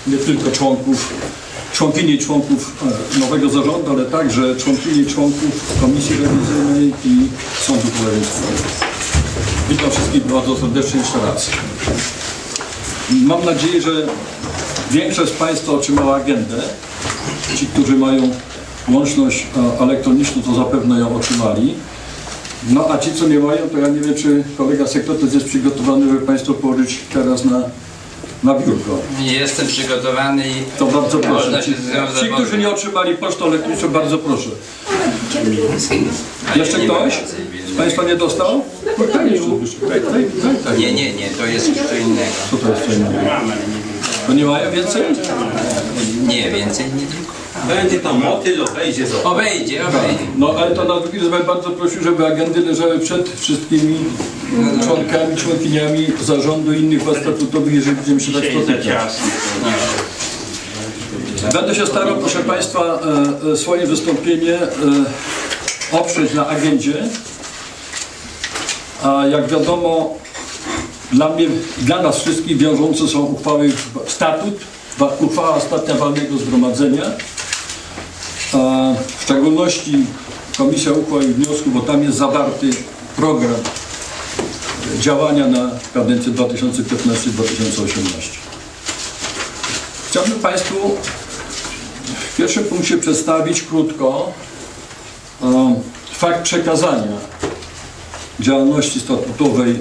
nie tylko członkini i członków nowego zarządu, ale także członkini i członków Komisji Rewizyjnej i Sądu Królewskiego. Witam wszystkich bardzo serdecznie jeszcze raz. Mam nadzieję, że większość z Państwa otrzymała agendę. Ci, którzy mają łączność elektroniczną, to zapewne ją otrzymali. No a ci, co nie mają, to ja nie wiem, czy kolega sekretarz jest przygotowany, żeby Państwo położyć teraz na biurko. Nie jestem przygotowany i to bardzo proszę. Ci, którzy nie otrzymali pocztą elektroniczną, bardzo proszę. Jeszcze ktoś z Państwa nie dostał? Nie, to jest co innego. Co to jest co innego? To nie mają więcej? Nie, więcej nie tylko. Będzie tam motyl, obejdzie. Obejdzie. No ale to na drugi raz bym bardzo prosił, żeby agendy leżały przed wszystkimi członkami, członkiniami zarządu i innych władz statutowych, jeżeli będziemy się tak spotykać. Będę się starał, proszę Państwa, swoje wystąpienie oprzeć na agendzie. A jak wiadomo, dla nas wszystkich wiążące są uchwały statut, uchwała ostatnia walnego zgromadzenia. W szczególności Komisja Uchwał i Wniosków, bo tam jest zawarty program działania na kadencję 2015-2018. Chciałbym Państwu w pierwszym punkcie przedstawić krótko fakt przekazania działalności statutowej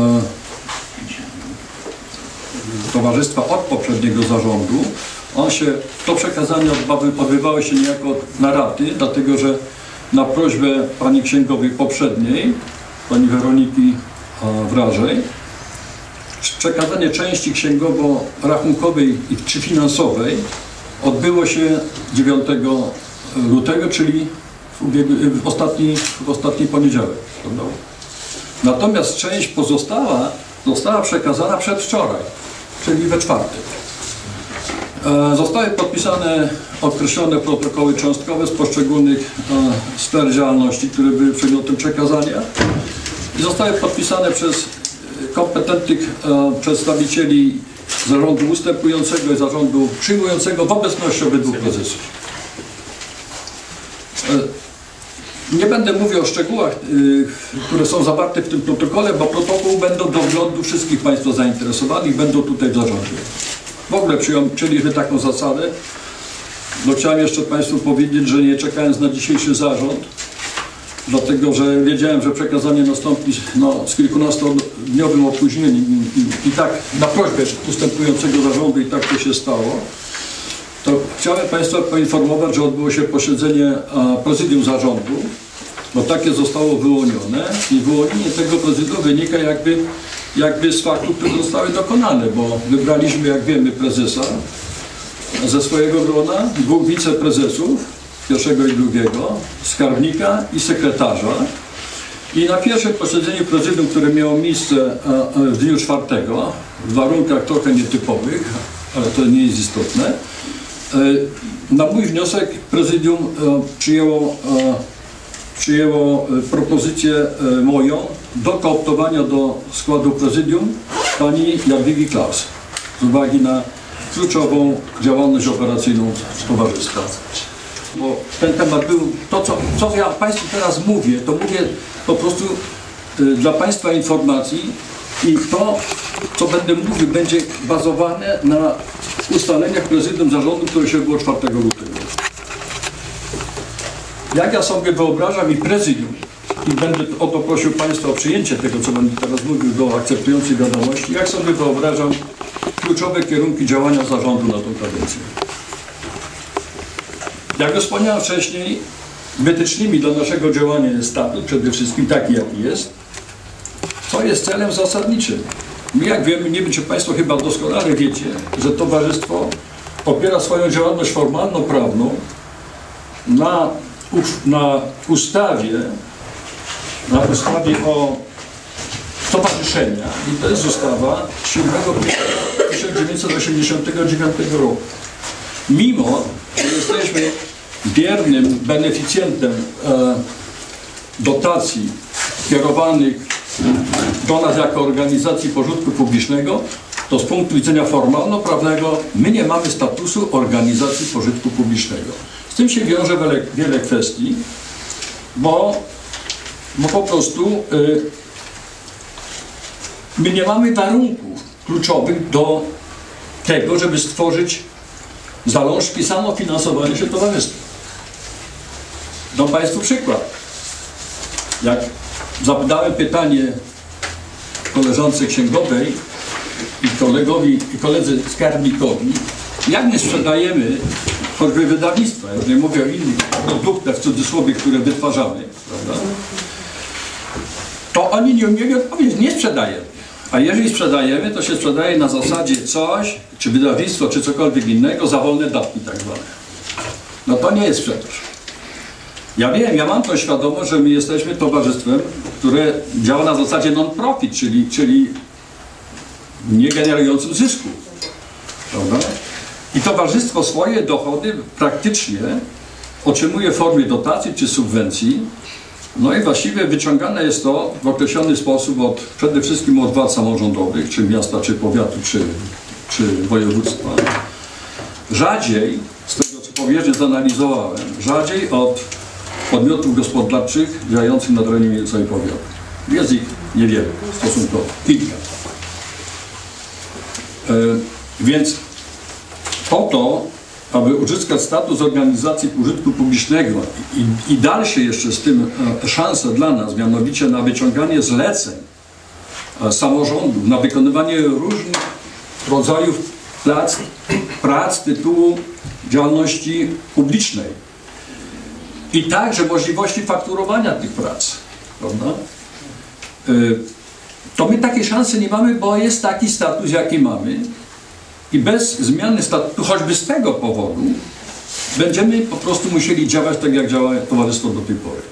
Towarzystwa od poprzedniego zarządu. To przekazanie odbywało się niejako na raty, dlatego że na prośbę pani księgowej poprzedniej, pani Weroniki Wrażej, przekazanie części księgowo-rachunkowej czy finansowej odbyło się 9 lutego, czyli w ostatni poniedziałek. Natomiast część pozostała została przekazana przedwczoraj, czyli we czwartek. Zostały podpisane określone protokoły cząstkowe z poszczególnych sfer działalności, które były przedmiotem przekazania i zostały podpisane przez kompetentnych przedstawicieli zarządu ustępującego i zarządu przyjmującego w obecności obydwu prezesów. Nie będę mówił o szczegółach, które są zawarte w tym protokole, bo protokół będą do wglądu wszystkich Państwa zainteresowanych, będą tutaj w zarządzie. W ogóle przyjęliśmy taką zasadę. No, chciałem jeszcze Państwu powiedzieć, że nie czekając na dzisiejszy zarząd, dlatego że wiedziałem, że przekazanie nastąpi z kilkunastodniowym opóźnieniem i tak na prośbę ustępującego zarządu i tak to się stało, to chciałem Państwa poinformować, że odbyło się posiedzenie prezydium zarządu, bo takie zostało wyłonione i wyłonienie tego prezydium wynika jakby z faktów, które zostały dokonane, bo wybraliśmy, jak wiemy, prezesa ze swojego grona, dwóch wiceprezesów, pierwszego i drugiego, skarbnika i sekretarza. I na pierwszym posiedzeniu prezydium, które miało miejsce w dniu 4, w warunkach trochę nietypowych, ale to nie jest istotne, na mój wniosek prezydium przyjęło propozycję moją do kooptowania do składu prezydium pani Jadwigi Klaus z uwagi na kluczową działalność operacyjną towarzystwa. Bo ten temat był, co ja Państwu teraz mówię, to mówię po prostu dla Państwa informacji i to, co będę mówił, będzie bazowane na ustaleniach prezydium zarządu, które się było 4 lutego. Jak ja sobie wyobrażam i prezydium, i będę o to prosił Państwa o przyjęcie tego, co będę teraz mówił, do akceptujących wiadomości, jak sobie wyobrażam kluczowe kierunki działania zarządu na tą kadencję. Jak już wspomniałem wcześniej, wytycznymi dla naszego działania jest statut, przede wszystkim taki, jaki jest, co jest celem zasadniczym. My, jak wiemy, nie wiem, czy Państwo chyba doskonale wiecie, że towarzystwo opiera swoją działalność formalno-prawną na ustawie o stowarzyszenia i to jest ustawa 7 1989 roku. Mimo, że jesteśmy biernym beneficjentem dotacji kierowanych do nas jako organizacji pożytku publicznego, to z punktu widzenia formalno-prawnego my nie mamy statusu organizacji pożytku publicznego. Z tym się wiąże wiele kwestii, bo po prostu my nie mamy warunków kluczowych do tego, żeby stworzyć zalążki samofinansowania się towarzystwa. Dam Państwu przykład. Jak zapytałem pytanie koleżance księgowej i koledzy skarbnikowi, jak my sprzedajemy choćby wydawnictwa, ja już nie mówię o innych produktach w cudzysłowie, które wytwarzamy, prawda? To oni nie umieli odpowiedzieć, nie sprzedajemy. A jeżeli sprzedajemy, to się sprzedaje na zasadzie coś, czy wydawnictwo, czy cokolwiek innego, za wolne dawki tak zwane. No to nie jest sprzedaż. Ja wiem, ja mam tą świadomość, że my jesteśmy towarzystwem, które działa na zasadzie non-profit, czyli nie generującym zysku. Prawda? I towarzystwo swoje dochody praktycznie otrzymuje w formie dotacji czy subwencji. No i właściwie wyciągane jest to w określony sposób przede wszystkim od władz samorządowych, czy miasta, czy powiatu, czy województwa. Rzadziej, z tego co powierzchnie zanalizowałem, rzadziej od podmiotów gospodarczych działających na terenie całej powiatu. Jest ich niewiele stosunkowo, kilka. Więc po to, aby uzyskać status organizacji pożytku publicznego i dalsze jeszcze z tym szanse dla nas, mianowicie na wyciąganie zleceń samorządów, na wykonywanie różnych rodzajów prac z tytułu działalności publicznej i także możliwości fakturowania tych prac, prawda? To my takiej szansy nie mamy, bo jest taki status, jaki mamy. I bez zmiany statutu, choćby z tego powodu, będziemy po prostu musieli działać tak, jak działa towarzystwo do tej pory.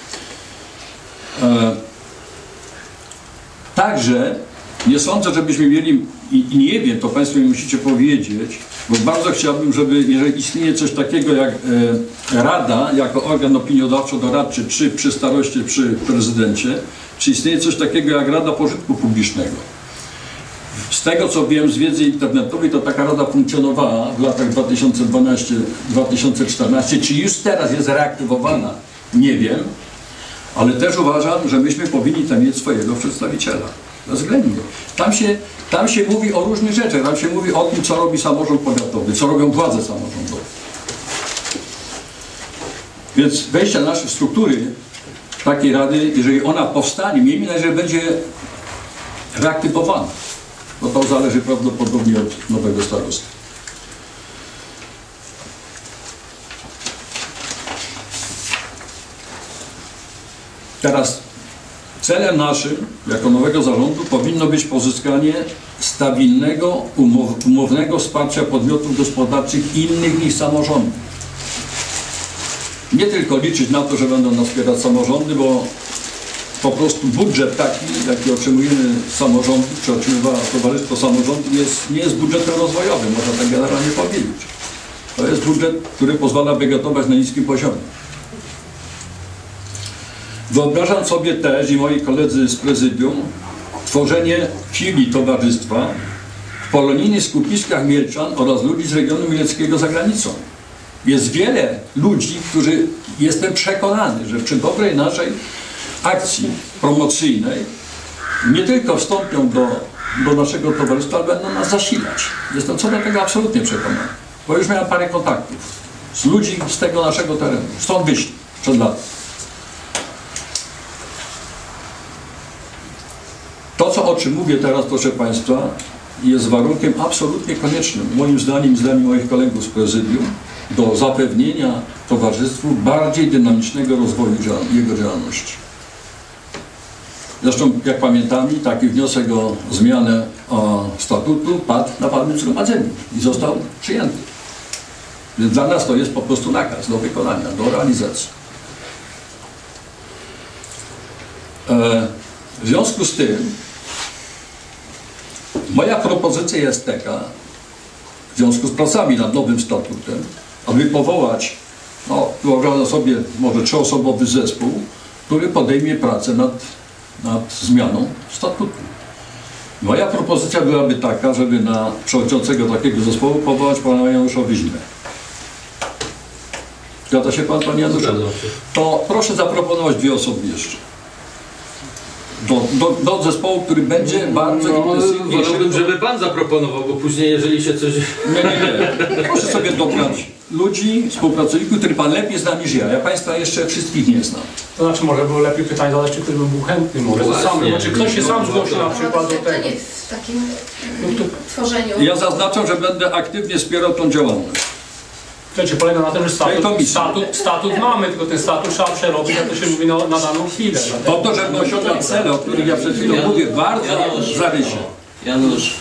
Także nie sądzę, żebyśmy mieli, i nie wiem, to Państwo mi musicie powiedzieć, bo bardzo chciałbym, żeby, jeżeli istnieje coś takiego jak Rada, jako organ opiniodawczo-doradczy, czy przy staroście, przy prezydencie, czy istnieje coś takiego jak Rada Pożytku Publicznego. Z tego co wiem z wiedzy internetowej, to taka rada funkcjonowała w latach 2012-2014, czy już teraz jest reaktywowana, nie wiem, ale też uważam, że myśmy powinni tam mieć swojego przedstawiciela, bezwzględnie. Tam się mówi o różnych rzeczach, tam się mówi o tym, co robi samorząd powiatowy, co robią władze samorządowe. Więc wejście naszej struktury takiej rady, jeżeli ona powstanie, miejmy nadzieję, że będzie reaktywowana. No to zależy prawdopodobnie od nowego starosty. Teraz celem naszym, jako nowego zarządu, powinno być pozyskanie stabilnego, umownego wsparcia podmiotów gospodarczych innych niż samorządy. Nie tylko liczyć na to, że będą nas wspierać samorządy, bo po prostu budżet taki, jaki otrzymujemy z samorządu, czy otrzymywa Towarzystwo Samorządu, nie jest budżetem rozwojowym, można tak generalnie powiedzieć. To jest budżet, który pozwala wegetować na niskim poziomie. Wyobrażam sobie też, i moi koledzy z prezydium, tworzenie filii towarzystwa w polonijnych skupiskach Mielczan oraz ludzi z regionu mieleckiego za granicą. Jest wiele ludzi, którzy, jestem przekonany, że przy dobrej naszej akcji promocyjnej nie tylko wstąpią do naszego towarzystwa, ale będą nas zasilać. Jestem co do tego absolutnie przekonany. Bo już miałem parę kontaktów z ludzi z tego naszego terenu. Stąd wyszli przed latem. To, o czym mówię teraz, proszę Państwa, jest warunkiem absolutnie koniecznym, moim zdaniem i zdaniem moich kolegów z prezydium, do zapewnienia towarzystwu bardziej dynamicznego rozwoju jego działalności. Zresztą, jak pamiętamy, taki wniosek o zmianę statutu padł na walnym zgromadzeniu i został przyjęty. Więc dla nas to jest po prostu nakaz do wykonania, do realizacji. W związku z tym moja propozycja jest taka, w związku z pracami nad nowym statutem, aby powołać, wyobrażam sobie może 3-osobowy zespół, który podejmie pracę nad zmianą statutu. Moja propozycja byłaby taka, żeby na przewodniczącego takiego zespołu powołać pana Janusza Wyźmę. Zgadza się pan, panie Januszu? To proszę zaproponować 2 osoby jeszcze. Do zespołu, który będzie bardzo intensywnie... Wolałbym, żeby pan zaproponował, bo później jeżeli się coś... Nie. Proszę sobie dobrać ludzi, współpracowników, których pan lepiej zna niż ja. Ja państwa jeszcze wszystkich nie znam. To znaczy może było lepiej pytanie zadać, czy ktoś by był chętny, może sam, czy ktoś się sam zgłosił na przykład do tego. Nie w takim tworzeniu. Ja zaznaczam, że będę aktywnie wspierał tą działalność. Słuchajcie, polega na tym, że statut mamy, tylko ten statut trzeba przerobić, jak to się mówi, na daną chwilę. Po to, żeby osiągnąć cele, o których ja przed chwilą mówię, bardzo w zarysie. Janusz.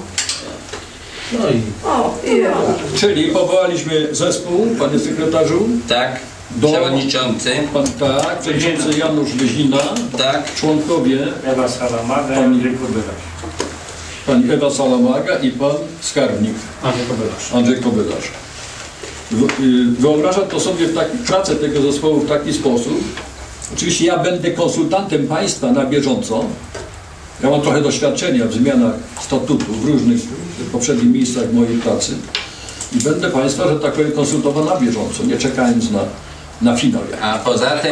Czyli powołaliśmy zespół, panie sekretarzu. Tak. Do- Przewodniczący. Tak, przewodniczący Janusz Wyzina, Tak. członkowie Ewa Salamaga i Pani- Andrzej Kobylarz. pani Ewa Salamaga i pan skarbnik Andrzej Kobylarz. Andrzej Kobylarz. Wyobrażam to sobie pracę tego zespołu w taki sposób. Oczywiście ja będę konsultantem państwa na bieżąco. Ja mam trochę doświadczenia w zmianach statutów w różnych poprzednich miejscach mojej pracy. I będę państwa, że tak powiem, konsultował na bieżąco, nie czekając na finał. A poza tym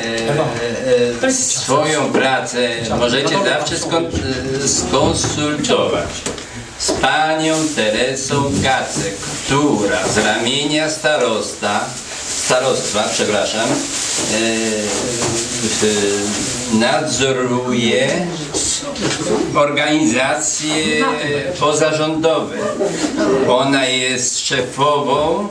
swoją pracę możecie zawsze skonsultować z panią Teresą Gacek, która z ramienia starostwa, nadzoruje organizacje pozarządowe. Ona jest szefową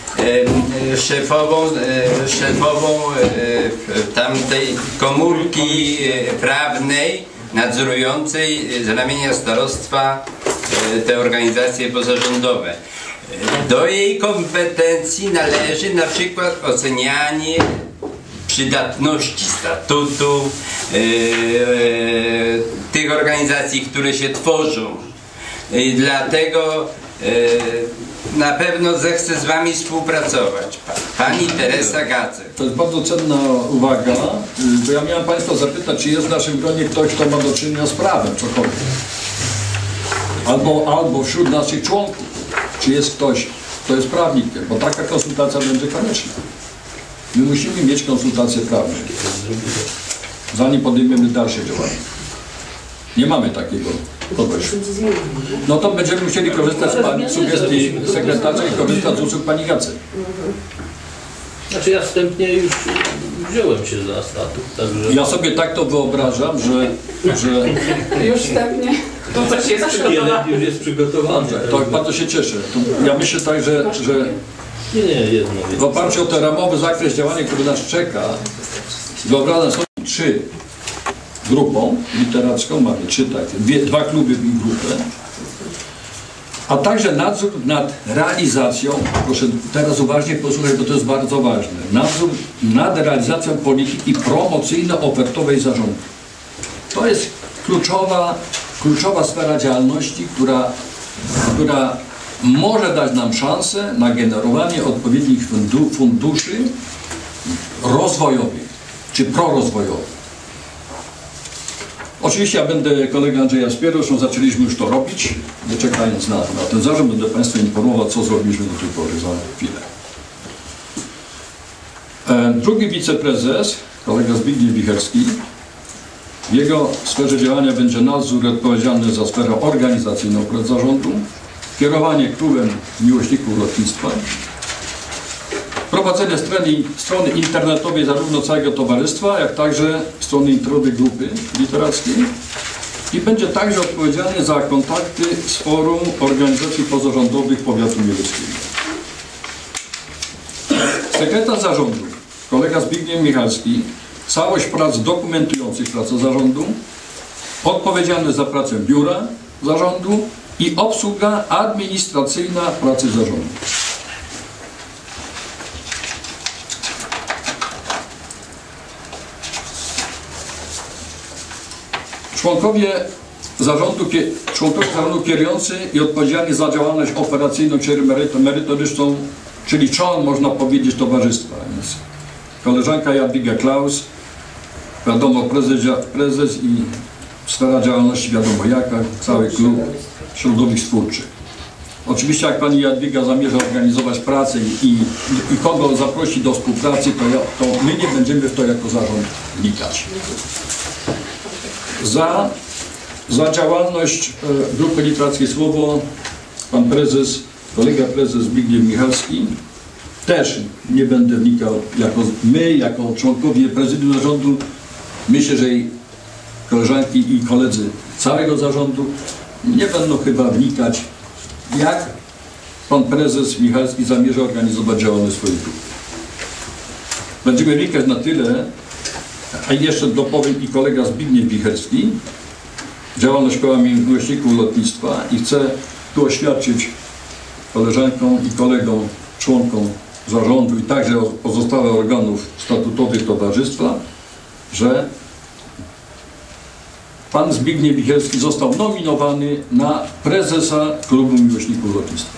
tamtej komórki prawnej nadzorującej z ramienia starostwa te organizacje pozarządowe. Do jej kompetencji należy na przykład ocenianie przydatności statutu tych organizacji, które się tworzą. I dlatego na pewno zechce z wami współpracować. Pani Teresa Gacek. To jest bardzo cenna uwaga, bo ja miałem państwa zapytać, czy jest w naszym gronie ktoś, kto ma do czynienia z prawem, cokolwiek. Albo wśród naszych członków, czy jest ktoś, kto jest prawnikiem, bo taka konsultacja będzie konieczna. My musimy mieć konsultacje prawne, zanim podejmiemy dalsze działania. Nie mamy takiego kogoś. No to będziemy musieli korzystać z sugestii sekretarza i korzystać z usług pani Gacek. Znaczy ja wstępnie już wziąłem się za statut, także... Ja sobie tak to wyobrażam, że Już wstępnie. To coś jest przygotowane. Już jest przygotowany. tak bardzo się cieszę. Ja myślę tak, że Nie, jedno. w oparciu o ten ramowy zakres działania, który nas czeka, wyobrażam sobie 3 grupą literacką, mamy 3 takie, 2 kluby i grupę, a także nadzór nad realizacją, proszę teraz uważnie posłuchać, bo to jest bardzo ważne, nadzór nad realizacją polityki promocyjno-ofertowej zarządu. To jest kluczowa sfera działalności, która może dać nam szansę na generowanie odpowiednich funduszy rozwojowych czy prorozwojowych. Oczywiście ja będę kolegę Andrzeja wspierał, zresztą zaczęliśmy już to robić, nie czekając na ten zarząd, będę Państwa informował, co zrobiliśmy do tej pory za chwilę. Drugi wiceprezes, kolega Zbigniew Wicherski, w jego sferze działania będzie nadzór odpowiedzialny za sferę organizacyjną prac zarządu, kierowanie klubem miłośników lotnictwa, prowadzenie strony internetowej zarówno całego towarzystwa, jak także strony internetowej grupy literackiej i będzie także odpowiedzialny za kontakty z Forum Organizacji Pozarządowych Powiatu Mieleckiego. Sekretarz zarządu, kolega Zbigniew Michalski, całość prac dokumentujących pracę zarządu, odpowiedzialny za pracę biura zarządu i obsługa administracyjna pracy zarządu. Członkowie zarządu kierujący i odpowiedzialni za działalność operacyjną czy merytoryczną, czyli człon, można powiedzieć, towarzystwa. Więc koleżanka Jadwiga Klaus, wiadomo, prezes i sfera działalności wiadomo jaka, cały klub środowisk twórczych. Oczywiście jak pani Jadwiga zamierza organizować pracę i kogo zaprosi do współpracy, to my nie będziemy w to jako zarząd wnikać. Za działalność Grupy Literackiej Słowo pan prezes, kolega prezes Zbigniew Michalski też nie będę wnikał, jako członkowie prezydium zarządu, myślę, że i koleżanki i koledzy całego zarządu nie będą chyba wnikać, jak pan prezes Michalski zamierza organizować działalność swoich grup. Będziemy wnikać na tyle, a jeszcze dopowiem i kolega Zbigniew Wicherski, działalność Koła Miłośników Lotnictwa i chcę tu oświadczyć koleżankom i kolegom, członkom zarządu i także pozostałych organów statutowych towarzystwa, że pan Zbigniew Wicherski został nominowany na prezesa Klubu Miłośników Lotnictwa.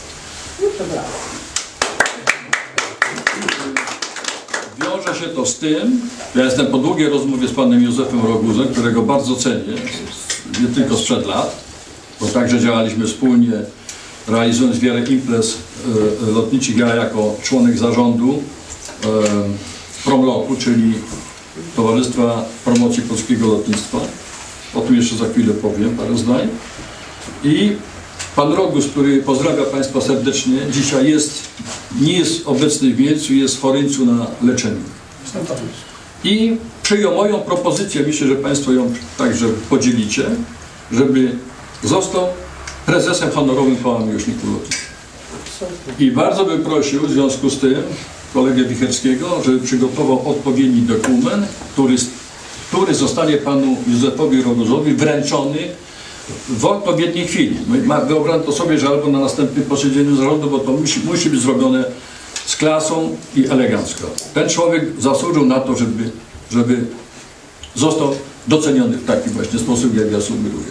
Wiąże się to z tym, ja jestem po długiej rozmowie z panem Józefem Roguzem, którego bardzo cenię, nie tylko sprzed lat, bo także działaliśmy wspólnie, realizując wiele imprez lotniczych, ja jako członek zarządu Promlotu, czyli Towarzystwa Promocji Polskiego Lotnictwa. O tym jeszcze za chwilę powiem parę zdań. I pan Rogus, który pozdrawia państwa serdecznie, dzisiaj nie jest obecny w Mielcu, jest w Choryńcu na leczeniu. I przyjął moją propozycję, myślę, że państwo ją także podzielicie, żeby został prezesem honorowym Koła Miłośników Lotnictwa. I bardzo bym prosił w związku z tym kolegę Wicherskiego, żeby przygotował odpowiedni dokument, który zostanie panu Józefowi Roguzowi wręczony w odpowiedniej chwili. Wyobrażam to sobie, że albo na następnym posiedzeniu zarządu, bo to musi być zrobione z klasą i elegancko. Ten człowiek zasłużył na to, żeby został doceniony w taki właśnie sposób, jak ja sugeruję.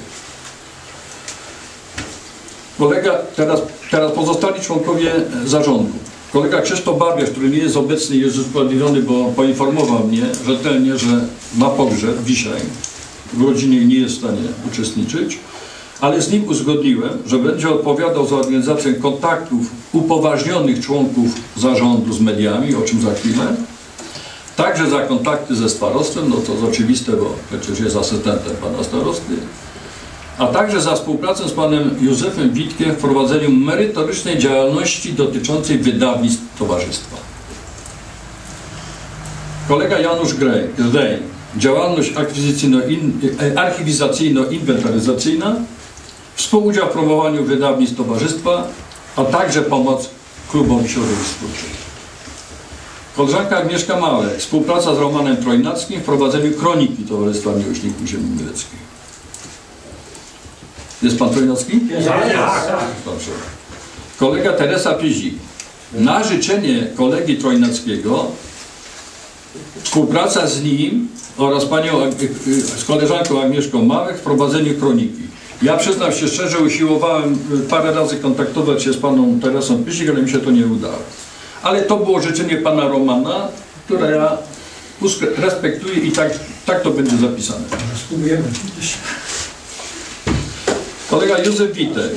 Teraz pozostali członkowie zarządu. Kolega Krzysztof Barbiarz, który nie jest obecny, jest usprawiedliwiony, bo poinformował mnie rzetelnie, że ma pogrzeb dzisiaj. W rodzinie nie jest w stanie uczestniczyć, ale z nim uzgodniłem, że będzie odpowiadał za organizację kontaktów upoważnionych członków zarządu z mediami, o czym za chwilę. Także za kontakty ze starostwem, no to jest oczywiste, bo przecież jest asystentem pana starosty. A także za współpracę z panem Józefem Witkiem w prowadzeniu merytorycznej działalności dotyczącej wydawnictw towarzystwa. Kolega Janusz Grej, działalność archiwizacyjno-inwentaryzacyjna, współudział w promowaniu wydawnictw towarzystwa, a także pomoc klubowi środowisk twórczych. Koleżanka Agnieszka Małek, współpraca z Romanem Trojnackim w prowadzeniu kroniki Towarzystwa Miłośników Ziemi Mieleckiej. Jest pan Trojnocki? Dobrze. Kolega Teresa Pyzik. Na życzenie kolegi Trojnackiego współpraca z nim oraz z koleżanką Agnieszką Małek w prowadzeniu kroniki. Ja przyznam się szczerze, usiłowałem parę razy kontaktować się z paną Teresą Pyzik, ale mi się to nie udało. Ale to było życzenie pana Romana, które ja respektuję i tak to będzie zapisane. Spróbujemy. Kolega Józef Witek,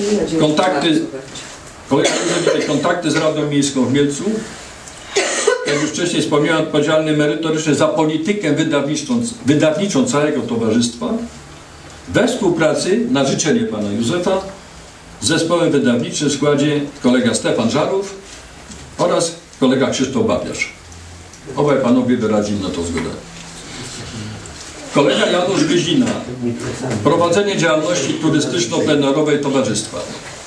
kontakty z Radą Miejską w Mielcu. Jak już wcześniej wspomniałem, odpowiedzialny merytorycznie za politykę wydawniczą całego towarzystwa, we współpracy, na życzenie pana Józefa, z zespołem wydawniczym w składzie kolega Stefan Żarów oraz kolega Krzysztof Babiarz. Obaj panowie wyrazili na to zgodę. Kolega Janusz Wyzina, prowadzenie działalności turystyczno-plenerowej towarzystwa.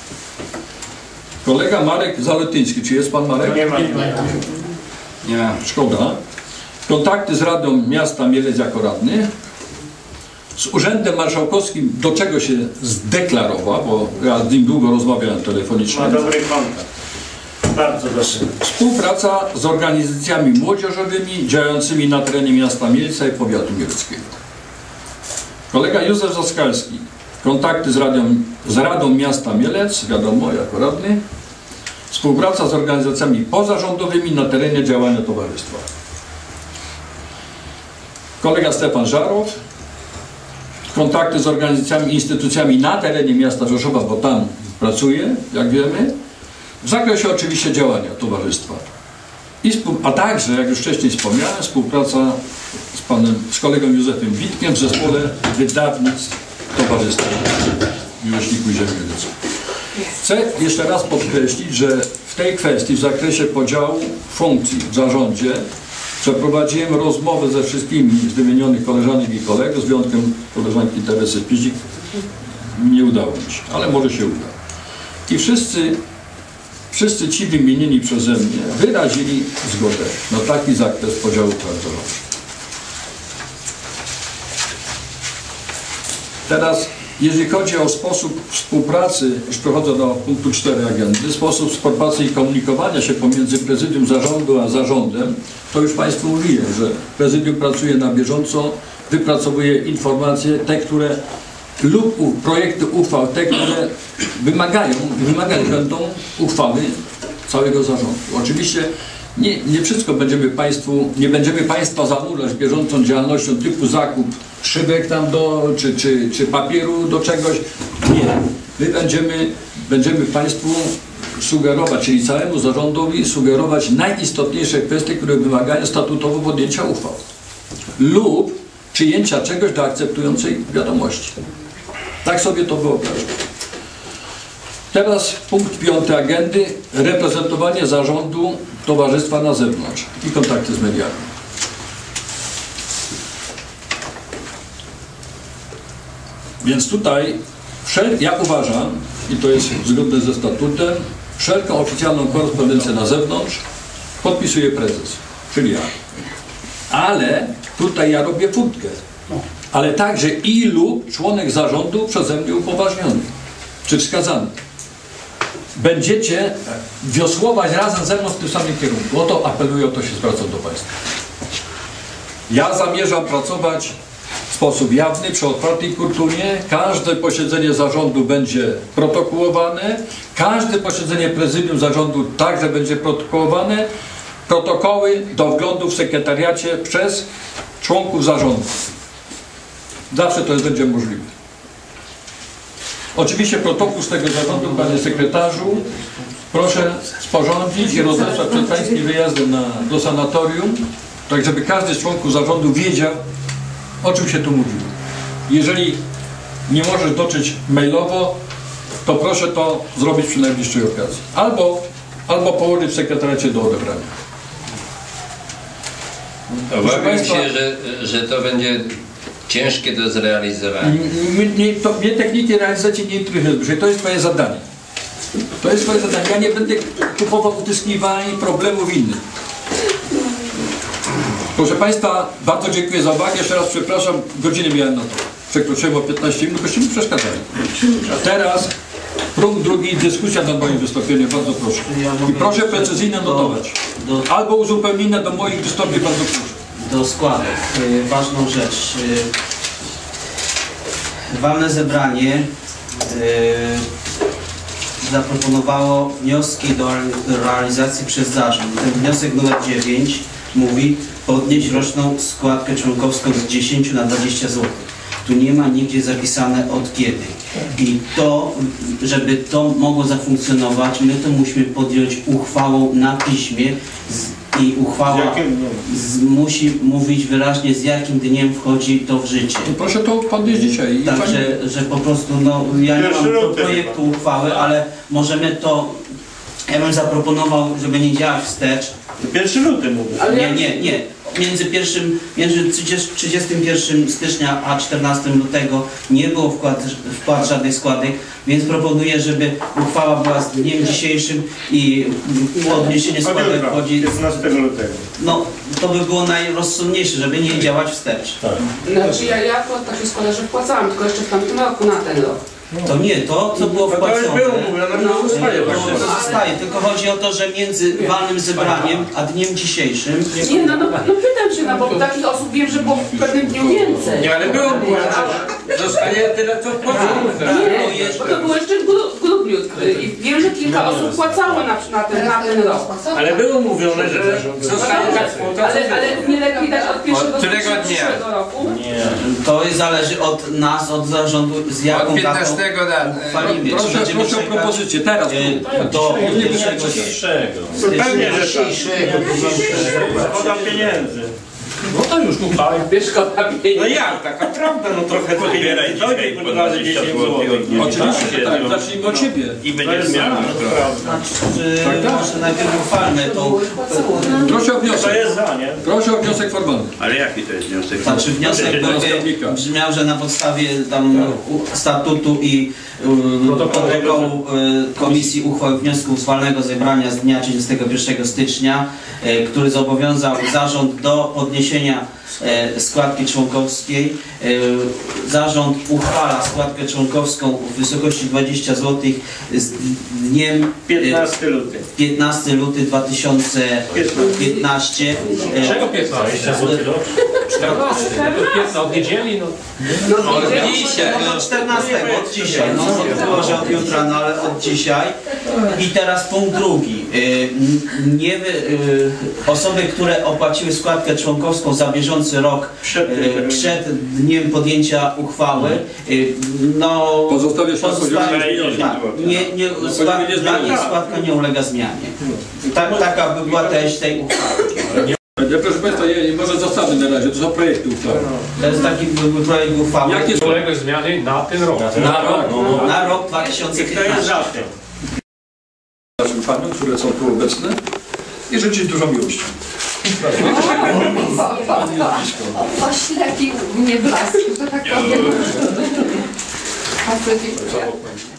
Kolega Marek Zaletyński, czy jest pan Marek? Nie ma. Nie ma. Szkoda. Kontakty z Radą Miasta Mielec jako radny. Z Urzędem Marszałkowskim, do czego się zdeklarował, bo ja z nim długo rozmawiałem telefonicznie. Ma dobry kontakt. Bardzo dobry. Współpraca z organizacjami młodzieżowymi działającymi na terenie miasta Mielca i powiatu mieleckiego. Kolega Józef Zaskalski. Kontakty z Radą Miasta Mielec, wiadomo, jako radny. Współpraca z organizacjami pozarządowymi na terenie działania towarzystwa. Kolega Stefan Żarow. kontakty z organizacjami i instytucjami na terenie miasta Rzeszowa, bo tam pracuję, jak wiemy, w zakresie oczywiście działania towarzystwa. A także, jak już wcześniej wspomniałem, współpraca z kolegą Józefem Witkiem w zespole wydawnictw towarzystwa Miłośników Ziemi Ludzkiej. Chcę jeszcze raz podkreślić, że w tej kwestii, w zakresie podziału funkcji w zarządzie, przeprowadziłem rozmowę ze wszystkimi z wymienionych koleżanek i kolegów, z wyjątkiem koleżanki Teresy Piździk. Nie udało mi się, ale może się uda. I wszyscy ci wymienieni przeze mnie wyrazili zgodę na taki zakres podziału pracowniczych. Teraz, jeżeli chodzi o sposób współpracy, już przechodzę do punktu 4 agendy, sposób współpracy i komunikowania się pomiędzy prezydium zarządu a zarządem, to już Państwu mówiłem, że prezydium pracuje na bieżąco, wypracowuje informacje, te, które lub projekty uchwał, te, które wymagać będą uchwały całego zarządu. Oczywiście nie wszystko nie będziemy Państwa zanurzać bieżącą działalnością typu zakup szybek tam czy papieru do czegoś. Nie. My będziemy Państwu sugerować, czyli całemu zarządowi sugerować najistotniejsze kwestie, które wymagają statutowo podjęcia uchwał lub przyjęcia czegoś do akceptującej wiadomości. Tak sobie to wyobrażam. Teraz punkt 5 agendy. Reprezentowanie zarządu towarzystwa na zewnątrz i kontakty z mediami. Więc tutaj ja uważam, i to jest zgodne ze statutem, wszelką oficjalną korespondencję na zewnątrz podpisuje prezes, czyli ja. Ale tutaj ja robię furtkę. Ale także lub członek zarządu przeze mnie upoważniony, czy wskazany. Będziecie wiosłować razem ze mną w tym samym kierunku. O to apeluję, o to się zwracam do Państwa. Ja zamierzam pracować w sposób jawny, przy otwartej kulturze. Każde posiedzenie zarządu będzie protokołowane. Każde posiedzenie prezydium zarządu także będzie protokołowane. Protokoły do wglądu w sekretariacie przez członków zarządu. Zawsze to będzie możliwe. Oczywiście protokół z tego zarządu, panie sekretarzu, proszę sporządzić i rozesłać przed pańskim wyjazdem do sanatorium, tak żeby każdy z członków zarządu wiedział, o czym się tu mówiło. Jeżeli nie możesz dotrzeć mailowo, to proszę to zrobić przy najbliższej okazji. Albo położyć w sekretariacie do odebrania. Obawiam się, że to będzie ciężkie do zrealizowania. Mnie techniki realizacji nie interesuje. To jest moje zadanie. To jest moje zadanie. Ja nie będę kupował utyskiwań, problemów innych. Proszę Państwa, bardzo dziękuję za uwagę. Jeszcze raz przepraszam, godziny miałem na to. Przekroczyłem o 15 minut, boście mi przeszkadzali. A teraz punkt drugi, dyskusja nad moim wystąpieniem. Bardzo proszę. I proszę precyzyjnie notować. Albo uzupełnienia do moich wystąpień, bardzo proszę. Do składek. Ważną rzecz. Walne zebranie zaproponowało wnioski do realizacji przez zarząd. Ten wniosek numer 9 mówi podnieść roczną składkę członkowską z 10 na 20 zł. Tu nie ma nigdzie zapisane od kiedy. I to, żeby to mogło zafunkcjonować, my to musimy podjąć uchwałą na piśmie i uchwała musi mówić wyraźnie, z jakim dniem wchodzi to w życie. To proszę to podnieść dzisiaj. Także, że po prostu, no, ja nie mam projektu uchwały, ale możemy to, ja bym zaproponował, żeby nie działać wstecz. 1 luty mówię. Nie. Między 31 stycznia a 14 lutego nie było wpłat żadnych składek, więc proponuję, żeby uchwała była z dniem dzisiejszym i podniesienie składek wchodzi 15 lutego. No, to by było najrozsądniejsze, żeby nie działać wstecz. Tak. Znaczy ja akurat tak się składa, że wpłacałam, tylko jeszcze w tamtym roku na ten rok. To nie, to co było wpłacone, to zostaje, tylko chodzi o to, że między walnym zebraniem a dniem dzisiejszym... Nie, no pytam się, bo takich osób wiem, że było w pewnym dniu więcej. Nie, ale było zostaje tyle, co wpłacało. Nie, bo to było jeszcze w grudniu i wiem, że kilka osób wpłacało na ten rok. Ale było mówione, że zostaje tak kwota. Ale nie lepiej dać od pierwszego dnia roku? Nie, to jest zależy od nas, od zarządu, z jaką Od 15 datą lat. uchwalimy. Czy Proszę, będziemy proszę o czekać, propozycję, teraz. do Pewnie, że tak. Szkoda pieniędzy. No to już tutaj. Wiesz, szkoda No pieniędzy. jak, taka prawda, no trochę to pieniędzy. Dojdzie i podrazy 10 zł. Oczywiście, tak, zacznijmy od siebie. I będzie zmiana. Może najpierw uchwalmy tą... Proszę o To wniosek. jest za, nie? Proszę o wniosek formalny. Ale jaki to jest wniosek? Znaczy wniosek by brzmiał, że na podstawie tam statutu i protokołu Komisji Uchwał i Wniosku Uchwalnego zebrania z dnia 31 stycznia, który zobowiązał zarząd do podniesienia składki członkowskiej. Zarząd uchwala składkę członkowską w wysokości 20 zł z dniem 15 luty. 15 luty 2015. Czego 15? 14. Od niedzieli, no. Od dzisiaj. No 14 od dzisiaj, no może od jutra, no ale od dzisiaj. I teraz punkt drugi. Osoby, które opłaciły składkę członkowską za bieżący rok przed dniem podjęcia uchwały, no Pozostawiasz na poziomie tak, dla nich składka nie ulega zmianie. Taka by była treść tej uchwały. Proszę Państwa, nie może zostawić na razie, to są projekty uchwały. To jest taki projekt uchwały Jakie są Uległe zmiany na ten rok. na rok Kto jest 2015. za tym? naszym panom, które są tu obecne i życzyć dużo miłości. Oślepił mnie blask, że tak powiem. Bardzo dziękuję.